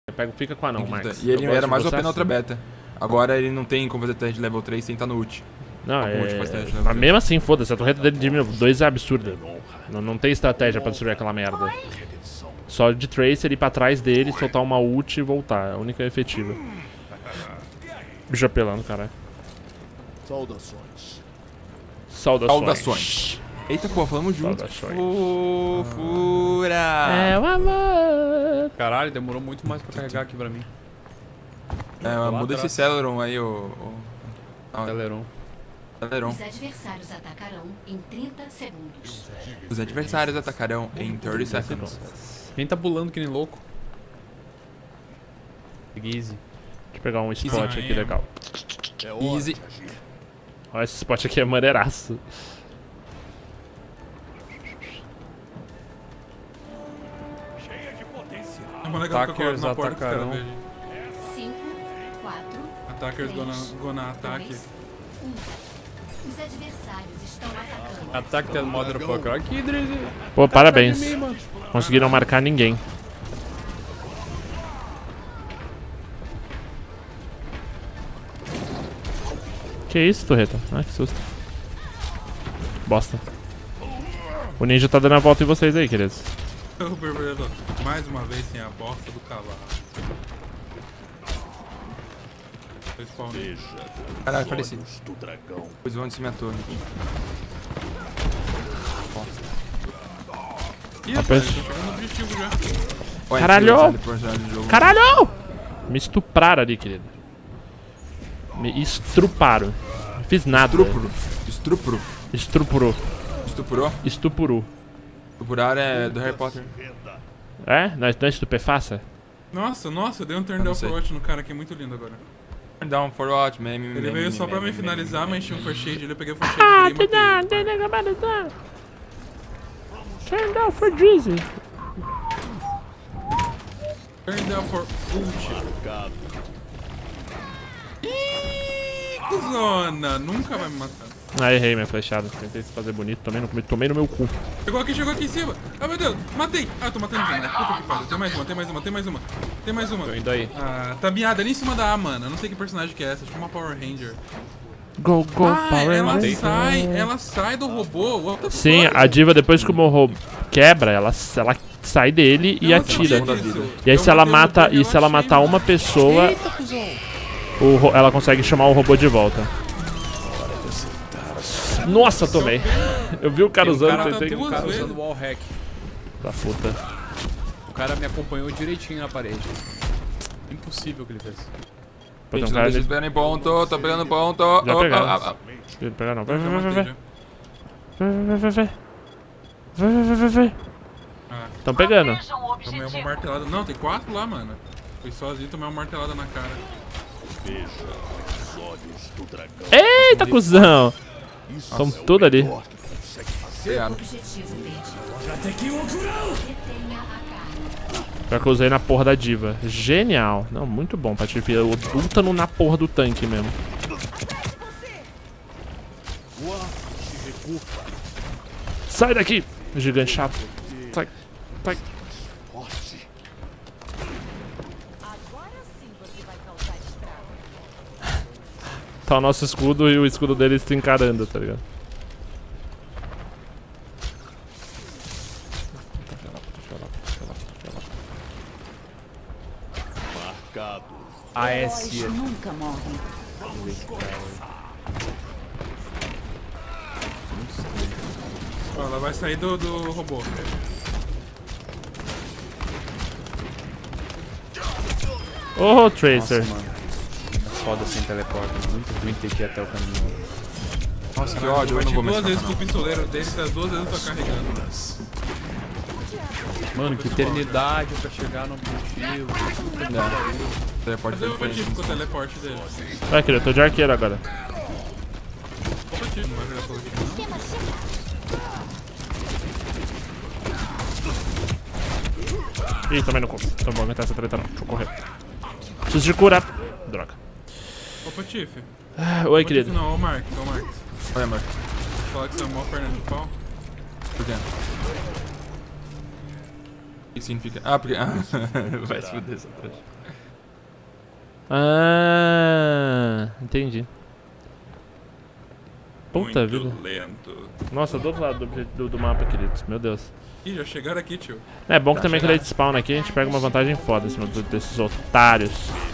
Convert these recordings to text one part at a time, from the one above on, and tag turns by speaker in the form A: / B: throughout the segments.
A: Fica com a não, Marcos.
B: E ele era mais OP na outra beta. Agora ele não tem como fazer teste de level 3 sem estar no ult.
A: Não, mas mesmo assim, foda-se, a torreta dele de nível 2 é absurda. Não tem estratégia pra destruir aquela merda. Só de Tracer ir pra trás dele, soltar uma ult e voltar. É a única efetiva. Bicho apelando, caralho. Saudações.
B: Eita, pô, falamos junto. Fofura.
A: É o amor.
C: Caralho, demorou muito mais pra carregar aqui pra mim.
B: Muda esse Celeron aí,
C: Celeron.
D: Os adversários atacarão em 30 segundos.
B: Os adversários atacarão em 30 seconds.
C: Quem tá pulando que nem louco? Easy.
A: Deixa eu pegar um spot aqui legal.
B: Easy.
A: Olha, esse spot aqui é maneiraço.
C: Attackers atacarão.
D: 5, 4,
E: Attackers gonna ataque.
D: Os adversários estão atacando.
C: Attack that motherfucker. Aqui, Drizzy.
A: Pô, parabéns. Conseguiram marcar ninguém. Que isso, torreta? Ah, que susto. Bosta. O ninja tá dando a volta em vocês aí, queridos.
E: Mais uma vez sem a bosta do cavalo.
B: Caralho, faleci. Pois vão de minha torre.
E: Ih, rapaz, tô chegando no objetivo já.
A: Caralho! Caralho! Me estupraram ali, querido. Me estruparam. Não fiz nada.
B: Estuprou.
A: Estuprou.
B: Estuprou?
A: Estupuru.
B: Estuprar é do Harry Potter.
A: É? Não é estupefaça?
E: Nossa, eu dei um turn down for watch no cara aqui, muito lindo agora.
B: Turn down for watch,
E: Ele veio só pra me finalizar, mas tinha um for shade, ele peguei o for shade e matei.
A: Turn down for Drizzy.
E: Turn down for ult. Ih, cuzona, nunca vai me matar.
A: Ah, errei minha flechada. Tentei fazer bonito, tomei no meu cu.
E: Chegou aqui em cima. Ah, meu Deus, matei. Ah, tô matando de novo. Puta que pariu. Tem mais uma.
C: Tô indo aí.
E: Ah, tá miada ali em cima da A, mano. Eu não sei que personagem que é essa. Acho que é uma Power Ranger.
A: Go, Power Ranger.
E: Ela sai do robô. What the
A: Sim,
E: fuck?
A: a diva depois que o robô quebra, ela sai dele e atira. E aí se ela matar uma pessoa, ela consegue chamar o robô de volta. Nossa, tomei. Eu vi o cara usando,
C: Tem um cara usando wall hack.
A: Da puta.
C: O cara me acompanhou direitinho na parede. Impossível o que ele fez.
B: Gente, não deixa eu pegar em ponto, tô pegando ponto.
A: Já pegaram. Não pegar não. Vai. Tão pegando.
E: Tomei uma martelada. Não, tem 4 lá, mano. Fui sozinho, tomei uma martelada na cara.
A: Eita, cuzão. Estão tudo ali.
B: Pegaram.
A: Pior que eu usei na porra da diva. Genial. Não, muito bom, Patife. Ulta na porra do tanque mesmo. Sai daqui, gigante chato. Sai. Tá o nosso escudo e o escudo dele se encarando, tá ligado?
C: AS.
D: Nunca morrem.
E: Ó, ela vai sair do robô.
A: Oh, Tracer.
C: Nossa, mano. É foda sem teleporte. Muito ruim ter que ir até o caminho.
B: Nossa, que ódio, eu não vou
E: duas
B: mais
E: vezes com o pistoleiro dele, das 2 vezes eu tô carregando.
C: Mano, que eternidade pra chegar no objetivo.
B: Teleporte
E: Cadê o objetivo com o teleporte dele?
A: Vai, querido, eu tô de arqueiro agora.
E: Não vai jogar pelo aqui, não?
A: Ih, tomei no cu. Então vou aguentar essa treta não. Deixa eu correr. Preciso de cura. Droga.
E: Opa, Tiff.
A: Oi, querido.
E: Não, ô Marcos.
B: Olha, Marcos.
E: Fala que você é mó perna de pau.
B: Por quê? que significa? Ah, porque... Ah, vai se fuder essa trouxa.
A: Ah, entendi. Puta
E: Muito
A: vida.
E: lento.
A: Nossa, do outro lado do mapa, queridos. Meu Deus.
E: Ih, já chegaram aqui, tio.
A: É bom que também quando ele spawn aqui, a gente pega uma vantagem foda em cima desses otários.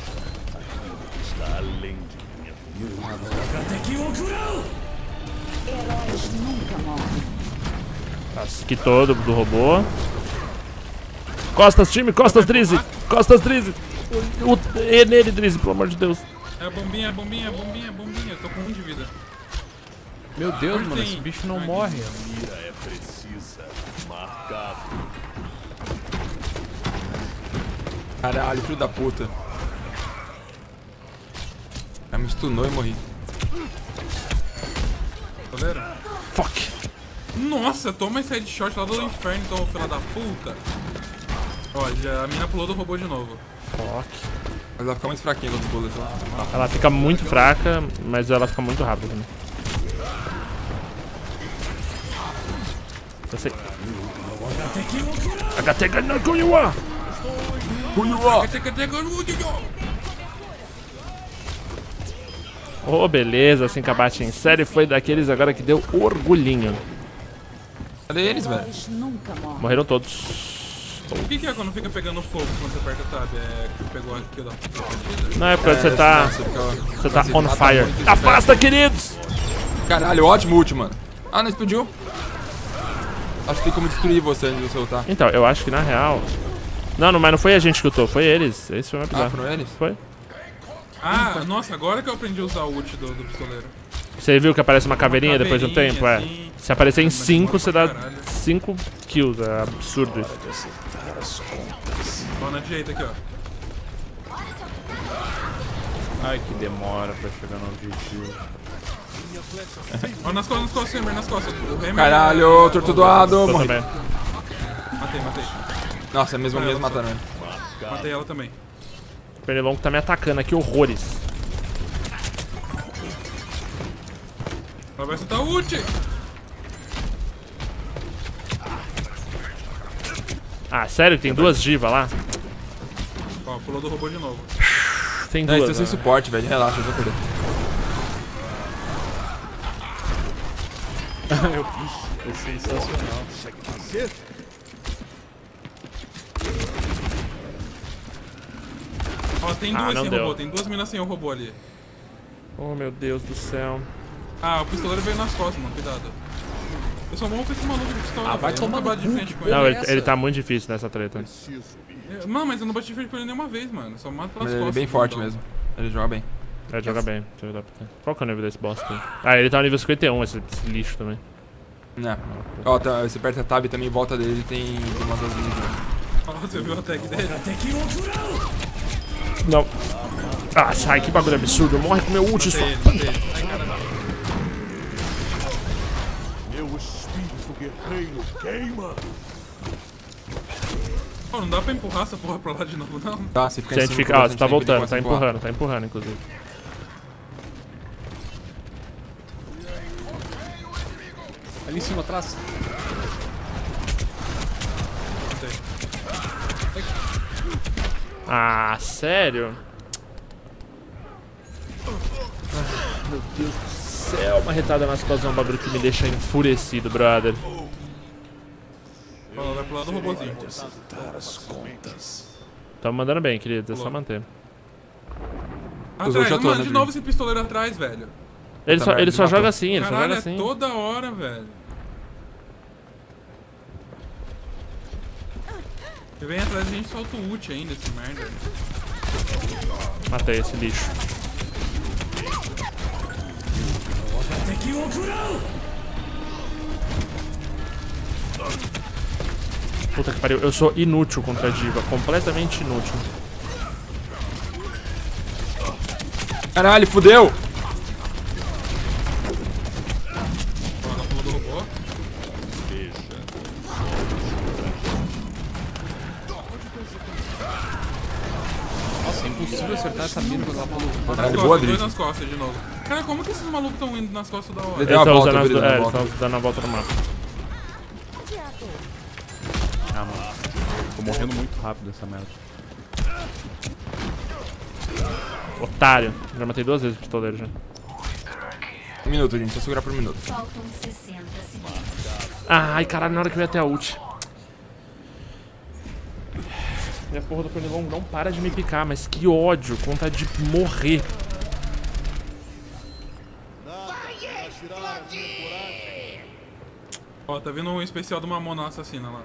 A: Aqui todo do robô. Costas, time, costas, Drizzy. Costas, Drizzy. E nele, Drizzy, pelo amor de Deus.
E: É bombinha, bombinha, bombinha, bombinha. Tô com 1 de vida.
C: Meu Deus,
E: Onde
C: mano,
E: tem?
C: esse bicho não
E: Ai,
C: morre.
B: Caralho, filho da puta. Ela me stunou e morri.
E: Galera?
A: Fuck.
E: Nossa, toma esse headshot lá do inferno, então, filha da puta. Olha, a mina pulou do robô de novo.
A: Fuck.
B: Mas ela fica muito fraquinha quando pula.
A: Ela fica muito fraca, mas ela fica muito rápida também. Eu sei. HT ganhou com Yuan! Oh, beleza, assim que abate em série foi daqueles agora que deu orgulhinho.
B: Cadê eles, velho?
A: Morreram todos.
E: O que é quando fica pegando fogo quando você aperta tab? É que pegou aquilo da partida?
A: Não, é porque você tá. Você tá on fire. Afasta, queridos!
B: Caralho, ótimo ult, mano. Ah, não explodiu? Acho que tem como destruir você antes de você ultar.
A: Então, eu acho que na real. Não, mas não foi a gente que lutou, foi eles. Esse foi o
B: Ah,
A: episódio.
B: foram eles?
A: Foi.
E: Ah, nossa, agora que eu aprendi a usar o ult do pistoleiro.
A: Você viu que aparece uma caveirinha depois de um tempo? É.
E: assim.
A: Se aparecer em
E: Mas
A: 5,
E: demora
A: você
E: pra
A: dá
E: caralho.
A: 5 kills. É absurdo isso.
E: Ó, na direita aqui, ó.
C: Ai, que demora pra chegar no objetivo.
E: Ó, nas costas, Hammer, nas costas. O Hammer
B: Caralho, tortudoado,
A: Eu
B: morri.
A: também.
E: Matei.
B: Nossa, mesmo mataram ele.
E: Matei ela também.
A: O Pernilongo tá me atacando aqui horrores.
E: Ela vai soltar o ult.
A: Ah, sério? Tem duas divas lá?
E: Ó, pulou do robô de novo.
A: Tem
B: Não, eles
A: duas.
B: estão sem
A: né?
B: suporte, velho. Relaxa, eu vou perder.
C: É sensacional.
E: Ó, tem
A: Ah,
E: duas
A: não
E: sem
A: deu.
E: robô, tem duas minas sem o robô ali.
A: Oh, meu Deus do céu.
E: Ah, o pistoleiro veio nas costas, mano, cuidado. Eu sou mal com esse maluco de pistola,
C: Ah, vai
E: velho. Eu nunca
C: tomar no
E: bati de
C: cu,
E: frente com
C: que
E: ele.
A: Não,
C: essa?
A: ele tá muito difícil nessa treta.
E: Mano, mas eu não bati de frente com ele nenhuma vez, mano. Só mato pelas
B: Mas ele é
E: costas.
B: bem forte
E: então.
B: mesmo. Ele joga bem.
A: Ele joga bem. Qual que é o nível desse boss aqui? Ah, ele tá no nível 51, esse lixo também.
B: Não. Ó, tá, você aperta tab também, em volta dele tem umas asinhas.
E: Ó, você viu a tag dele?
A: Não. Ah, sai, que bagulho absurdo. Morre com meu ult, só.
E: Matei ele. Ai, caramba. Pô, não dá pra empurrar essa porra pra lá de novo, não?
B: Tá, você fica
A: Se a
B: em
A: gente
B: cima.
A: fica. Ó, você
B: bastante
A: tá
B: tempo, ele
A: voltando,
B: consegue
A: tá empurrando, inclusive.
C: Ali em cima, atrás.
E: Matei.
A: Ah, sério? Ah, meu Deus do céu. Uma retada nas costas é um bagulho que me deixa enfurecido, brother.
E: Ó, vai pro lado do robôzinho.
A: Tamo mandando bem, queridos. É só manter.
E: Atrás,
B: já tô,
E: mano,
B: né,
E: de novo esse pistoleiro atrás, velho.
A: Ele só
B: matou.
A: joga assim, ele só
E: Caralho,
A: joga assim.
E: é toda hora, velho. Ele vem atrás e a gente solta o ult ainda, esse merda.
A: Matei esse lixo. Puta que pariu, eu sou inútil contra a diva, completamente inútil.
B: Caralho, fudeu!
E: Ó, ela pulou do robô.
C: Nossa, é impossível acertar essa mina quando ela pulou.
E: Nas
B: Caralho,
E: costas,
B: boa,
E: dois
B: Drizzy.
E: nas costas de novo. Cara, como que esses malucos estão indo nas costas da hora?
B: Ele
A: Eles
B: deu uma
A: estão
B: volta,
A: usando,
B: viu? Ele deu uma
A: eles
B: volta.
A: estão dando a volta no mapa.
C: Tô morrendo muito rápido essa merda.
A: Otário. Já matei 2 vezes o pistoleiro já.
B: 1 minuto, gente. Só segurar por 1 minuto.
D: Faltam 60 segundos.
A: Ai, caralho, na hora que eu ia até a ult. Minha porra do pernilongo não para de me picar, mas que ódio. Com vontade de morrer.
E: Ó, tá vindo um especial do Mamona assassina lá.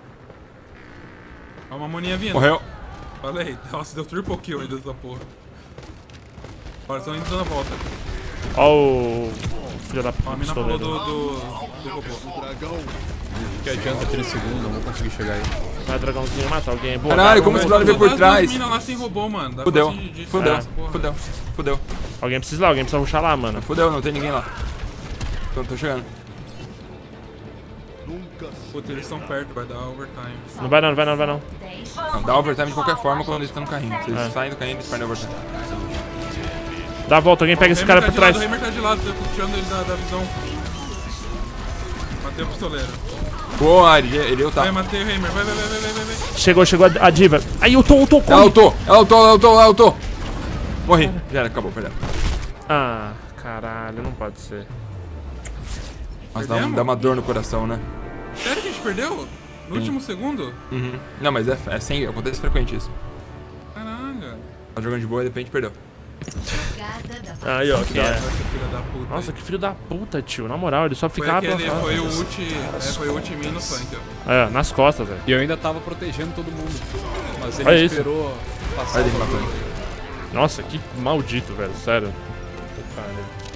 E: Ó, a Mamoninha vindo.
B: Morreu.
E: Falei. Nossa, deu triple kill ainda dessa porra. Agora estão indo dando a volta.
A: Ó o filho da
E: Ó,
A: puta
E: a mina falou
A: pistoleiro.
E: do robô.
C: Que adianta 30 segundos, não vou conseguir chegar aí.
A: Vai, dragãozinho, matar alguém. Boa,
B: Caralho,
A: vai,
B: como
A: vai.
B: esse brother veio por trás.
E: As minas lá sem robô, mano. Dá
B: Fudeu.
E: fácil de
B: Fudeu.
E: essa porra.
B: Fudeu. Fudeu.
A: Alguém precisa lá, alguém precisa rushar lá, mano.
B: Fudeu, não tem ninguém lá. Tô chegando.
E: Puta, eles estão perto, vai dar overtime.
A: Não vai não, não vai não, não vai não.
D: 10
B: Não, dá overtime de qualquer forma quando eles estão no carrinho. Se eles saem do carrinho, eles perdem overtime.
A: Dá a volta, alguém pega esse cara por trás.
E: O Heimer tá de lado, tô puxando ele da visão. Matei o pistoleiro.
B: Boa, ele ultar.
E: Vai, matei o Heimer. Vai.
A: Chegou a diva. Aí, eu tô,
B: Ela ultou. Morri. Já era, acabou, perdeu.
A: Ah, caralho, não pode ser.
B: Mas
E: Perdemos?
B: dá uma dor no coração, né?
E: Sério que a gente perdeu? No último segundo?
B: Uhum. Não, mas é sempre, acontece frequente isso.
E: Caralho.
B: Tá jogando de boa e de repente perdeu.
D: jogada da
A: Aí, ó, que é.
E: Essa filha da puta.
A: Nossa,
E: aí.
A: que filho da puta, tio. Na moral, ele só
E: Foi
A: ficava...
E: aquele, foi o ult, foi o ult em mim no flank, ó.
A: É, nas costas, velho.
C: E eu ainda tava protegendo todo mundo. Mas ele
A: Olha isso.
C: esperou passar
B: Olha
C: o
B: ele matando.
A: Nossa, que maldito, velho. Sério. Caralho.